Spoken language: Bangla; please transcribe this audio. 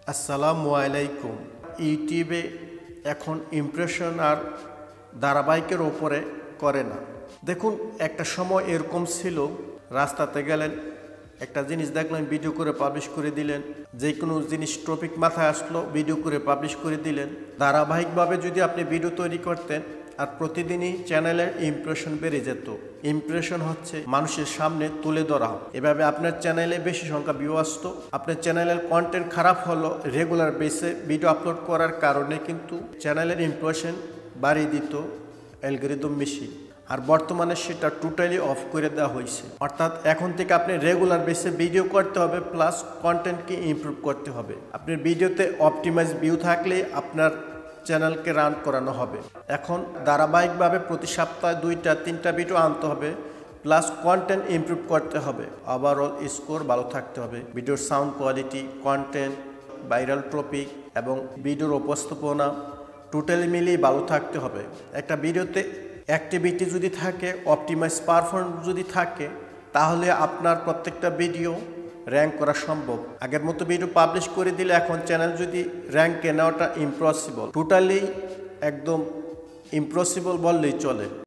আসসালামু আলাইকুম। ইউটিউবে এখন ইমপ্রেশন আর ধারাবাহিকের ওপরে করে না। দেখুন, একটা সময় এরকম ছিল, রাস্তাতে গেলেন, একটা জিনিস দেখলেন, ভিডিও করে পাবলিশ করে দিলেন। যে কোনো জিনিস টপিক মাথায় আসলো, ভিডিও করে পাবলিশ করে দিলেন। ধারাবাহিকভাবে যদি আপনি ভিডিও তৈরি করতেন আর প্রতিদিনই চ্যানেলের ইমপ্রেশন বেড়ে যেত। ইমপ্রেশন হচ্ছে মানুষের সামনে তুলে ধরা। এভাবে আপনার চ্যানেলে বেশি সংখ্যা ভিউ আসতো। আপনার চ্যানেলের কন্টেন্ট খারাপ হলো, রেগুলার বেসে ভিডিও আপলোড করার কারণে কিন্তু চ্যানেলের ইমপ্রেশন বাড়িয়ে দিত অ্যালগরিদম বেশি। আর বর্তমানে সেটা টোটালি অফ করে দেওয়া হয়েছে। অর্থাৎ এখন থেকে আপনি রেগুলার বেসে ভিডিও করতে হবে, প্লাস কন্টেন্টকে ইমপ্রুভ করতে হবে। আপনার ভিডিওতে অপটিমাইজ ভিউ থাকলে আপনার চ্যানেলকে রান করানো হবে। এখন ধারাবাহিকভাবে প্রতি সপ্তাহে 2-3টা ভিডিও আনতে হবে, প্লাস কন্টেন্ট ইমপ্রুভ করতে হবে। ওভারঅল স্কোর ভালো থাকতে হবে। ভিডিওর sound quality, content, viral topic এবং ভিডিওর উপস্থাপনা টোটালি মিলিয়ে ভালো থাকতে হবে। একটা ভিডিওতে অ্যাক্টিভিটি যদি থাকে, অপটিমাইজ পারফরমেন্স যদি থাকে, তাহলে আপনার প্রত্যেকটা ভিডিও র্যাঙ্ক করা সম্ভব। আগের মতো ভিডিও পাবলিশ করে দিলে এখন চ্যানেল যদি র্যাঙ্কে নেওয়াটা ইম্পসিবল, টোটালি একদম ইম্পসিবল বললেই চলে।